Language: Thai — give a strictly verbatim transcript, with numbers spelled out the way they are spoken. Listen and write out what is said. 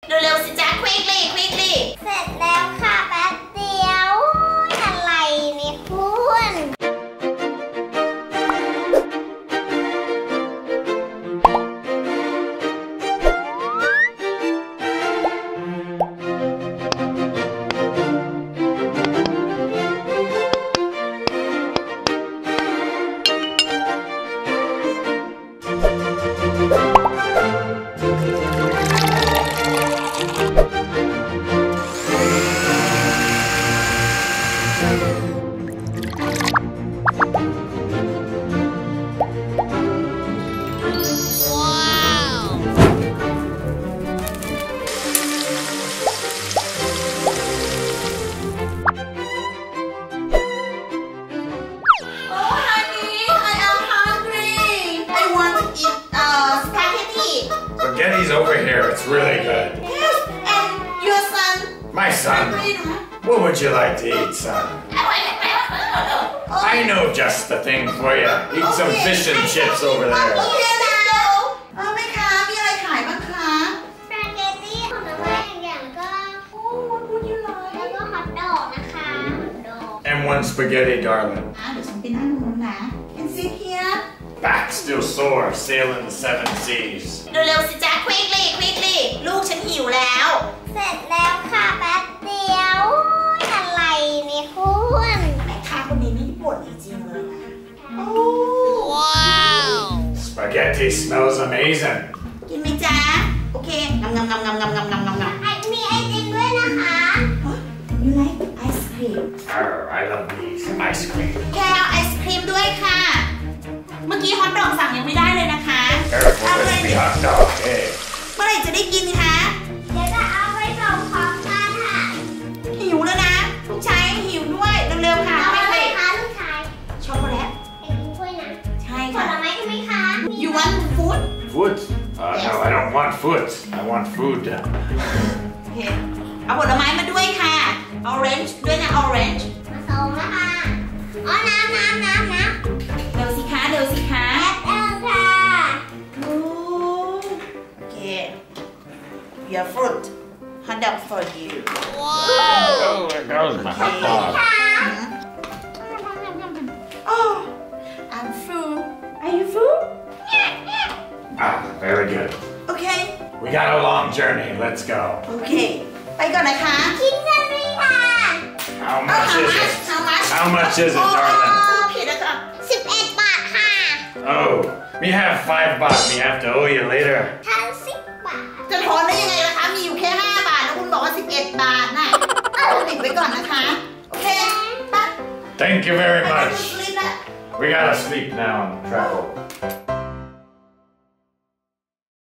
เร็วๆสิจ๊ะ quickly quickly เสร็จแล้วค่ะแป๊บเดียวอะไรเนี่ยคุณ Spaghetti's over here. It's really good. Yes, and your son. My son. What would you like to eat, son? I know just the thing for you. Eat some fish and chips over there. โอเคแล้วเออแม่ค้ามีอะไรขายบ้างคะสปาเกตตี้ของน้ำมันอย่างก็โอ้พูดอยู่เลยแล้วก็ฮอทดอกนะคะฮอทดอก And one spaghetti, darling. อ่ะเดี๋ยวฉันไปนั่งตรงนู้นนะ And sit here. Back still sore, sailing the seven seas. เร็วๆสิจ๊ะ quickly quickly ลูกฉันหิวแล้วเสร็จแล้วค่ะแป๊บเดียวอะไรเนี่ยคุณแม่ค้าคนนี้นี่บ่นจริงๆเลยนะโอ้ว้าว Spaghetti smells amazing. กินไหมจ๊ะโอเคงำงำงำงำงำงำงำงำไอมีไอติมด้วยนะคะ You like ice cream? Arr, I love these ice cream. แค่เอาไอศครีมด้วยค่ะเมื่อกี้ฮอทดอกสั่งยังไม่ได้เลยนะคะ Careful with the hot dog, hey. เมื่อไหร่จะได้กินคะเดี๋ยวจะเอาไปส่งของกันค่ะหิวแล้วนะลูกชายหิวด้วยเร็วๆค่ะเอาอะไรคะลูกชายช็อกโกแลตไอติมด้วยนะใช่ผค่ะลไม้ใช่ไหมคะ You want food? Food? Uh, no, I don't want food. I want food. โอเคเอาผลไม้มาด้วยค่ะ Orange ด้วยนะ Orange มาส่งแล้วค่ะอ๋อน้ำน้ำน้ำน้ำเร็วสิคะเร็วสิคะแอปเปิ้ลค่ะโอเค Your fruit hot dog for you Oh, there goes my hot dog. Oh I'm full Are you full? Ah, very good. Okay We got a long journey. Let's go. Okay ไปก่อนนะคะคิดเงินไหมค่ะ How much is it? How much? How much is it, darling? ผิดแล้วค่ะสิบเอ็ดบาทค่ะ Oh, me have five baht. Me have to owe you later. ทั้งสิบบาทจะทอนได้ยังไงล่ะคะมีอยู่แค่ห้าบาทแล้วคุณบอกว่าสิบเอ็ดบาทน่ะเอาติดไว้ก่อนนะคะโอเคไป Thank you very much. ไป We gotta sleep now and travel.